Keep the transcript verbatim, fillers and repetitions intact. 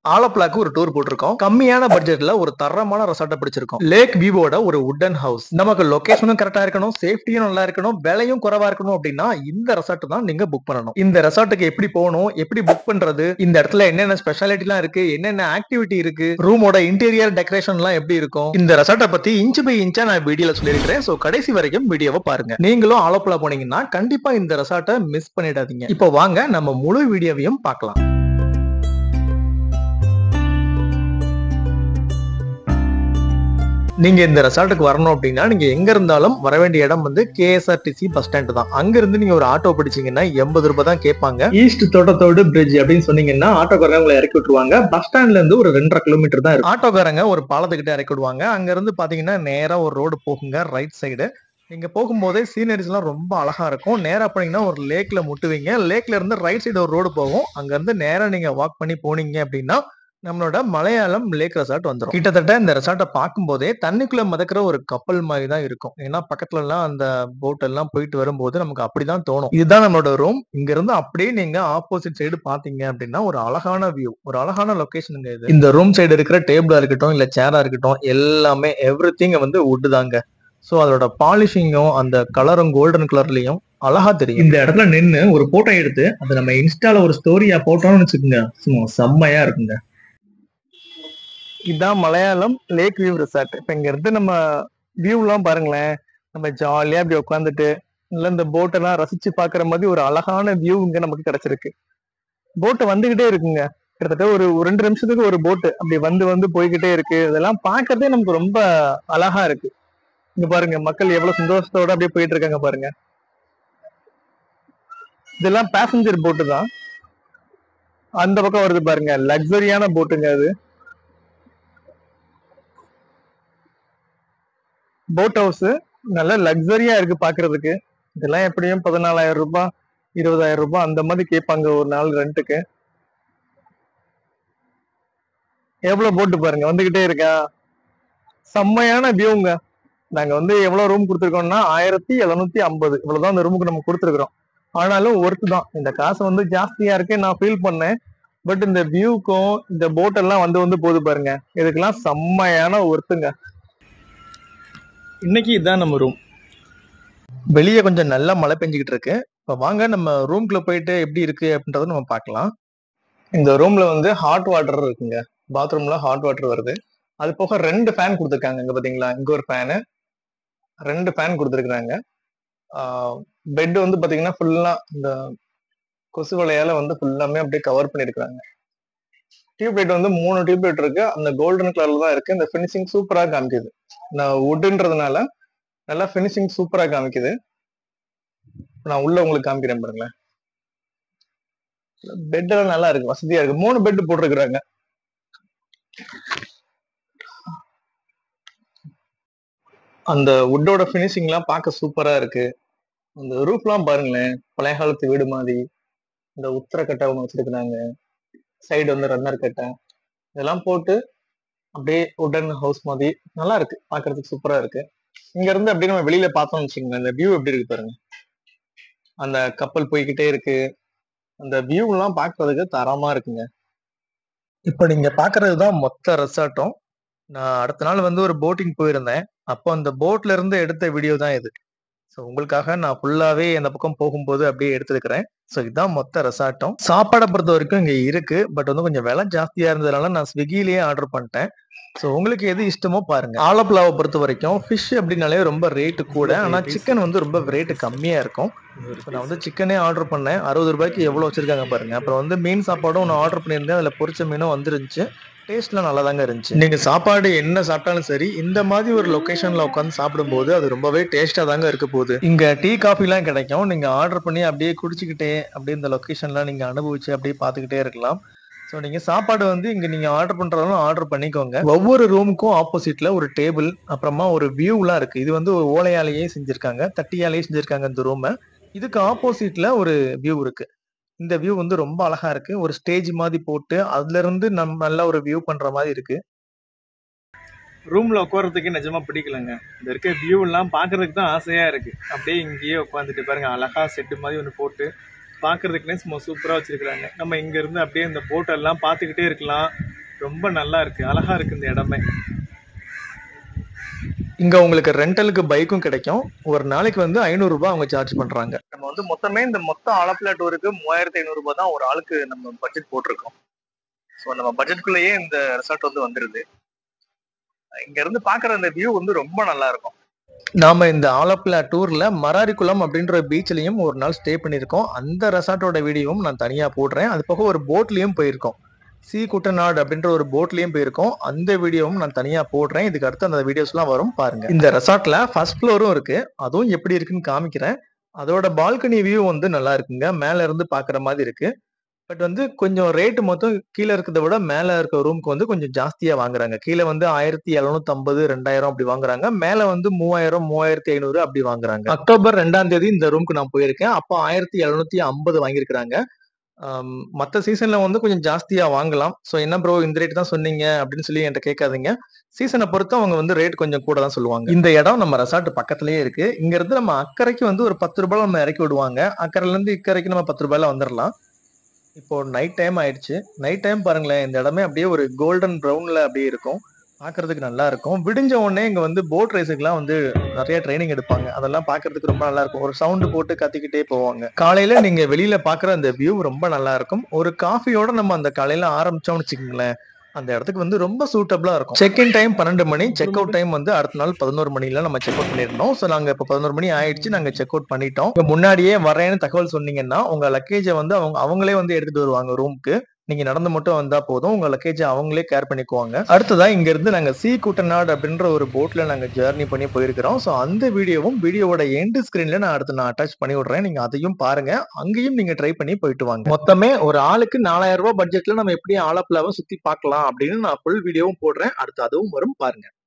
ஆலப்புழாக்கு ஒரு டூர் போட்டிருக்கோம். கம்மியான பட்ஜெட்ல ஒரு தரமான ரெசார்ட்டை பிடிச்சிருக்கோம். லேக் வியூவோட ஒரு வுடன் ஹவுஸ். நமக்கு லொகேஷனும் கரெக்டா இருக்கணும், சேஃப்டியும் நல்லா இருக்கணும், விலையும் குறைவா இருக்கணும் அப்படின்னா இந்த ரெசார்ட் தான் நீங்க புக் பண்ணணும். இந்த ரெசார்ட்டுக்கு எப்படி போகணும், எப்படி புக் பண்றது, இந்த இடத்துல என்னென்ன ஸ்பெஷாலிட்டி எல்லாம் இருக்கு, என்னென்ன ஆக்டிவிட்டி இருக்கு, ரூமோட இன்டீரியர் டெக்கரேஷன் எல்லாம் எப்படி இருக்கும், இந்த ரெசார்ட்டை பத்தி இன்ச் பை இன்ச்சா நான் வீடியோல சொல்லியிருக்கிறேன். சோ கடைசி வரைக்கும் வீடியோவை பாருங்க. நீங்களும் ஆலப்புழா போனீங்கன்னா கண்டிப்பா இந்த ரெசார்ட்டை மிஸ் பண்ணிடாதீங்க. இப்போ வாங்க நம்ம முழு வீடியோவையும் பார்க்கலாம். நீங்க இந்த ரெசார்ட்டுக்கு வரணும் அப்படின்னா நீங்க எங்க இருந்தாலும் வர வேண்டிய இடம் வந்து K S R T C bus stand தான். அங்க இருந்து நீங்க ஒரு ஆட்டோ பிடிச்சீங்கன்னா எண்பது ரூபாய் தான் கேட்பாங்க. ஈஸ்ட் தோட்டத்தோடு பிரிட்ஜ் அப்படின்னு சொன்னீங்கன்னா ஆட்டோக்காரங்க உங்களை இறக்கி விட்டுருவாங்க. பஸ் ஸ்டாண்ட்ல இருந்து ஒரு ரெண்டரை கிலோமீட்டர் தான் இருக்கு. ஆட்டோக்காரங்க ஒரு பாலத்துக்கிட்ட இறக்கி விடுவாங்க. அங்க இருந்து பாத்தீங்கன்னா நேரா ஒரு ரோடு போகுங்க ரைட் சைடு. நீங்க போகும்போதே சீனரிஸ் எல்லாம் ரொம்ப அழகா இருக்கும். நேரா போனீங்கன்னா ஒரு லேக்ல முட்டுவீங்க. லேக்ல இருந்து ரைட் சைடு ஒரு ரோடு போகும். அங்க இருந்து நேரா நீங்க வாக் பண்ணி போனீங்க அப்படின்னா நம்மளோட மலையாளம் லேக் ரெசார்ட் வந்துடும். கிட்டத்தட்ட இந்த ரெசார்ட்டை பார்க்கும் போதே தண்ணிக்குள்ள மிதக்கிற ஒரு கப்பல் மாதிரி தான் இருக்கும். ஏன்னா பக்கத்துல எல்லாம் அந்த போட் எல்லாம் போயிட்டு வரும்போது நமக்கு அப்படிதான் தோணும். இதுதான் நம்மளோட ரூம். இங்க இருந்து அப்படியே நீங்க ஆப்போசிட் சைடு பாத்தீங்க அப்படின்னா ஒரு அழகான வியூ, ஒரு அழகான லொகேஷனுங்க இது. இந்த ரூம் சைடு இருக்கிற டேபிளா இருக்கட்டும் இல்ல சேரா இருக்கட்டும் எல்லாமே எவ்ரி திங் வந்து வுட் தாங்க. சோ அதோட பாலிஷிங்கும் அந்த கலரும் கோல்டன் கலர்லயும் அழகா தெரியும். இந்த இடத்துல நின்று ஒரு போட்டோ எடுத்து அதை நம்ம இன்ஸ்டால ஒரு ஸ்டோரியா போட்டோம்னு வச்சுக்கோங்க, சும்மா செம்மையா இருக்குங்க. இதுதான் மலையாளம் லேக் வியூ ரெசார்ட். இப்ப இங்க இருந்து நம்ம வியூ எல்லாம் பாருங்களேன். நம்ம ஜாலியா அப்படி உட்காந்துட்டு இல்ல இந்த போட் எல்லாம் ரசிச்சு பாக்குற மாதிரி ஒரு அழகான வியூ இங்க நமக்கு கிடைச்சிருக்கு. போட்டு வந்துகிட்டே இருக்குங்க. கிட்டத்தட்ட ஒரு ரெண்டு நிமிஷத்துக்கு ஒரு போட்டு அப்படி வந்து வந்து போய்கிட்டே இருக்கு. இதெல்லாம் பாக்குறதே நமக்கு ரொம்ப அழகா இருக்கு. இங்க பாருங்க மக்கள் எவ்வளவு சந்தோஷத்தோட அப்படியே போயிட்டு இருக்காங்க பாருங்க. இதெல்லாம் பேசஞ்சர் போட்டு தான். அந்த பக்கம் வருது பாருங்க, லக்ஸரியான போட்டுங்க அது. போட் ஹவுஸ் நல்ல லக்ஸரியா இருக்கு பாக்குறதுக்கு. இதெல்லாம் எப்படியும் பதினாலாயிரம் ரூபாய் இருபதாயிரம் ரூபாய் அந்த மாதிரி கேட்பாங்க ஒரு நாள் ரெண்டுக்கு. எவ்வளவு போட்டு பாருங்க வந்துகிட்டே இருக்கா. செம்மையான வியூங்க. நாங்க வந்து எவ்வளவு ரூம் கொடுத்துருக்கோம்னா ஆயிரத்தி எழுநூத்தி ஐம்பது இவ்வளவுதான் அந்த ரூமுக்கு நம்ம கொடுத்துருக்கோம். ஆனாலும் ஒர்த்து தான். இந்த காசு வந்து ஜாஸ்தியா இருக்கு நான் ஃபீல் பண்ணேன். பட் இந்த வியூக்கும் இந்த போட் எல்லாம் வந்து வந்து போகுது பாருங்க, இதுக்கெல்லாம் செம்மையான ஒர்த்துங்க. இன்னைக்கு இதுதான் நம்ம ரூம். வெளியே கொஞ்சம் நல்லா மழை பெஞ்சுக்கிட்டு இருக்கு. இப்போ வாங்க நம்ம ரூம்குள்ள போயிட்டு எப்படி இருக்கு அப்படின்றத நம்ம பார்க்கலாம். இந்த ரூம்ல வந்து ஹாட் வாட்டர் இருக்குங்க. பாத்ரூம்ல ஹாட் வாட்டர் வருது. அது போக ரெண்டு ஃபேன் கொடுத்துருக்காங்க. இங்க பாத்தீங்களா, இங்க ஒரு ஃபேனு, ரெண்டு ஃபேன் கொடுத்துருக்காங்க. பெட் வந்து பாத்தீங்கன்னா ஃபுல்லா இந்த கொசு வலையால வந்து ஃபுல்லாமே அப்படியே கவர் பண்ணிருக்காங்க. டியூப் லைட் வந்து மூணு டியூப் லைட் இருக்கு. அந்த கோல்டன் கலர்ல தான் இருக்கு. இந்த ஃபினிஷிங் சூப்பரா காமிக்குது. நான் வுட்ன்றதுனால நல்லா ஃபினிஷிங் சூப்பரா காமிக்குது. நான் உள்ள உங்களுக்கு காமிக்கிறேன் பாருங்களேன். பெட் எல்லாம் நல்லா இருக்கு, வசதியா இருக்கு. மூணு பெட் போட்டிருக்கிறாங்க. அந்த வுட்டோட ஃபினிஷிங் எல்லாம் பார்க்க சூப்பரா இருக்கு. அந்த ரூஃப் எல்லாம் பாருங்களேன், பழைய காலத்து வீடு மாதிரி. இந்த உத்தர கட்டை ஒண்ணு வச்சிருக்கிறாங்க. சைடு வந்து ரன்னர் கட்டை இதெல்லாம் போட்டு அப்படியே வுடன் ஹவுஸ் மாதிரி நல்லா இருக்கு. பாக்குறதுக்கு சூப்பரா இருக்கு. இங்க இருந்து அப்படியே நம்ம வெளியில பார்த்தோம்னு வச்சுக்கோங்க, அந்த வியூ எப்படி இருக்கு பாருங்க. அந்த கப்பல் போய்கிட்டே இருக்கு. அந்த வியூ எல்லாம் பாக்குறதுக்கு தரமா இருக்குங்க. இப்ப நீங்க பாக்குறதுதான் மொத்த ரெசார்ட்டும். நான் அடுத்த நாள் வந்து ஒரு போட்டிங் போயிருந்தேன். அப்போ அந்த போட்ல இருந்து எடுத்த வீடியோ தான் இது. ஸோ உங்களுக்காக நான் ஃபுல்லாவே அந்த பக்கம் போகும்போது அப்படியே எடுத்துருக்கிறேன். ஸோ இதுதான் மொத்த ரெசார்ட்டும். சாப்பாடை பொறுத்த வரைக்கும் இங்க இருக்கு. பட் வந்து கொஞ்சம் விலை ஜாஸ்தியா இருந்ததுனால நான் ஸ்விக்கிலேயே ஆர்டர் பண்ணிட்டேன். ஸோ உங்களுக்கு எது இஷ்டமோ பாருங்க. ஆலப்புழாவை பொறுத்த வரைக்கும் ஃபிஷ் அப்படின்னாலே ரொம்ப ரேட்டு கூட. ஆனா சிக்கன் வந்து ரொம்ப ரேட்டு கம்மியா இருக்கும். நான் வந்து சிக்கனே ஆர்டர் பண்ணேன். அறுபது ரூபாய்க்கு எவ்வளவு வச்சிருக்காங்க பாருங்க. அப்புறம் வந்து மீன் சாப்பாடும் ஒன்று ஆர்டர் பண்ணியிருந்தேன். அதுல பொரிச்ச மீனும் வந்துருந்துச்சு. டேஸ்ட்லாம் நல்லா தாங்க இருந்துச்சு. நீங்க சாப்பாடு என்ன சாப்பிட்டாலும் சரி, இந்த மாதிரி ஒரு லொகேஷன்ல உட்காந்து சாப்பிடும்போது அது ரொம்பவே டேஸ்டா தாங்க இருக்க போகுது. இங்க டீ காஃபி எல்லாம் கிடைக்கும். நீங்க ஆர்டர் பண்ணி அப்படியே குடிச்சுக்கிட்டே அப்படியே இந்த லொகேஷன்லாம் நீங்க அனுபவிச்சு அப்படியே பார்த்துக்கிட்டே இருக்கலாம். ஸோ நீங்க சாப்பாடு வந்து இங்க நீங்க ஆர்டர் பண்றதாலும் ஆர்டர் பண்ணிக்கோங்க. ஒவ்வொரு ரூமுக்கும் ஆப்போசிட்ல ஒரு டேபிள், அப்புறமா ஒரு வியூ எல்லாம் இருக்கு. இது வந்து ஒரு ஓலையாலேயே செஞ்சிருக்காங்க, தட்டியாலேயே செஞ்சிருக்காங்க இந்த ரூமை. இதுக்கு ஆப்போசிட்ல ஒரு வியூ இருக்கு. இந்த வியூ வந்து ரொம்ப அழகா இருக்கு. ஒரு ஸ்டேஜ் மாதிரி போட்டு அதுல இருந்து நம்ம நல்ல ஒரு வியூ பண்ற மாதிரி இருக்கு. ரூம்ல உட்கார்றதுக்கு நிஜமா பிடிக்கலங்க. இந்த இருக்க வியூ எல்லாம் பாக்குறதுக்கு தான் ஆசையா இருக்கு. அப்படியே இங்கேயே உட்காந்துட்டு பாருங்க, அழகா செட்டு மாதிரி ஒன்று போட்டு பாக்குறதுக்குன்னே சும்மா சூப்பரா வச்சிருக்காங்க. நம்ம இங்க இருந்து அப்படியே இந்த போட் எல்லாம் பாத்துக்கிட்டே இருக்கலாம். ரொம்ப நல்லா இருக்கு, அழகா இருக்கு இந்த இடமே. இங்க உங்களுக்கு ரெண்டலுக்கு பைக்கும் கிடைக்கும். ஒரு நாளைக்கு வந்து ஐநூறு ரூபாய் அவங்க சார்ஜ் பண்றாங்க. நம்ம வந்து மொத்தமே இந்த மொத்த ஆலப்புழா டூருக்கு மூவாயிரத்தி ஐநூறு ரூபாய் தான் ஒரு ஆளுக்கு நம்ம பட்ஜெட் போட்டிருக்கோம். ஸோ நம்ம பட்ஜெட்குள்ளேயே இந்த ரெசார்ட் வந்து வந்துருது. இங்க இருந்து பாக்குற அந்த வியூ வந்து ரொம்ப நல்லா இருக்கும். நாம இந்த ஆலப்புழா டூர்ல மராரிக்குளம் அப்படின்ற பீச்லயும் ஒரு நாள் ஸ்டே பண்ணிருக்கோம். அந்த ரெசார்ட்டோட வீடியோவும் நான் தனியா போடுறேன். அது போக ஒரு போட்லயும் போயிருக்கோம். சி குட்டநாடு அப்படின்ற ஒரு போட்லயும் போயிருக்கோம். அந்த வீடியோவும் நான் தனியா போடுறேன். இதுக்கு அடுத்து அந்த வீடியோஸ் எல்லாம் வரும் பாருங்க. இந்த ரெசார்ட்ல ஃபர்ஸ்ட் ஃப்ளோரும் இருக்கு. அதுவும் எப்படி இருக்குன்னு காமிக்கிறேன். அதோட பால்கனி வியூ வந்து நல்லா இருக்குங்க. மேல இருந்து பாக்குற மாதிரி இருக்கு. பட் வந்து கொஞ்சம் ரேட் மொத்தம் கீழ இருக்கிறத விட மேல இருக்க ரூம்க்கு வந்து கொஞ்சம் ஜாஸ்தியா வாங்குறாங்க. கீழ வந்து ஆயிரத்தி எழுநூத்தி ஐம்பது, ரெண்டாயிரம் அப்படி வாங்குறாங்க. மேல வந்து மூவாயிரம், மூவாயிரத்தி ஐநூறு அப்படி வாங்குறாங்க. அக்டோபர் ரெண்டாம் தேதி இந்த ரூம்க்கு நான் போயிருக்கேன். அப்போ ஆயிரத்தி எழுநூத்தி ஐம்பது வாங்கியிருக்கிறாங்க. ஆம், மத்த சீசன்ல வந்து கொஞ்சம் ஜாஸ்தியா வாங்கலாம். சோ என்ன ப்ரோ இந்த ரேட் தான் சொன்னீங்க அப்படின்னு சொல்லி என்கிட்ட கேட்காதீங்க. சீசனை பொறுத்து அவங்க வந்து ரேட் கொஞ்சம் கூட தான் சொல்லுவாங்க. இந்த இடம் நம்ம ரெசார்ட் பக்கத்துலயே இருக்கு. இங்க இருந்து நம்ம அக்கறைக்கு வந்து ஒரு பத்து ரூபாய் நம்ம இறக்கி விடுவாங்க. அக்கறையில இருந்து இக்கரைக்கு நம்ம பத்து ரூபாயில வந்துடலாம். இப்போ நைட் டைம் ஆயிடுச்சு. நைட் டைம் பாருங்களேன், இந்த இடமே அப்படியே ஒரு கோல்டன் ப்ரௌன்ல அப்படியே இருக்கும். பார்க்கறதுக்கு நல்லா இருக்கும். விடிஞ்ச உடனே இங்க வந்து போட் ரேஸுக்குலாம் வந்து நிறைய ட்ரைனிங் எடுப்பாங்க. அதெல்லாம் பார்க்கறதுக்கு ரொம்ப நல்லா இருக்கும். ஒரு சவுண்ட் போட்டு கத்திக்கிட்டே போவாங்க. காலையில நீங்க வெளியில பார்க்குற அந்த வியூ ரொம்ப நல்லா இருக்கும். ஒரு காஃபியோட நம்ம அந்த காலையில ஆரம்பிச்சோம்னு வச்சுக்கோங்களேன், அந்த இடத்துக்கு வந்து ரொம்ப சூட்டபிளா இருக்கும். செக் இன் டைம் பன்னெண்டு மணி, செக் அவுட் டைம் வந்து அடுத்த நாள் பதினொரு மணில நம்ம செக் அவுட் பண்ணிருந்தோம். சோ நாங்க இப்ப பதினொரு மணி ஆயிடுச்சு. நாங்க செக் அவுட் பண்ணிட்டோம். இப்ப முன்னாடியே வரேன்னு தகவல் சொன்னீங்கன்னா, உங்க லக்கேஜ வந்து அவங்க அவங்களே வந்து எடுத்துட்டு வருவாங்க ரூமுக்கு. நீங்க நடந்து மட்டும் வந்தா போதும். உங்க லக்கேஜ அவங்களே கேர் பண்ணிக்குவாங்க. அடுத்ததா இங்க இருந்து நாங்க சி குட்டநாடு அப்படின்ற ஒரு போட்ல நாங்க ஜர்னி பண்ணி போயிருக்கிறோம். சோ அந்த வீடியோவும் வீடியோவோட எண்ட் ஸ்கிரீன்ல நான் அடுத்து நான் அட்டாச் பண்ணி விடுறேன். நீங்க அதையும் பாருங்க. அங்கேயும் நீங்க ட்ரை பண்ணி போயிட்டு வாங்க. மொத்தமே ஒரு ஆளுக்கு நாலாயிரம் ரூபாய் பட்ஜெட்ல நம்ம எப்படி ஆலப்புழாவை சுத்தி பார்க்கலாம் அப்படின்னு நான் ஃபுல் வீடியோவும் போடுறேன். அடுத்து அதுவும் வரும் பாருங்க.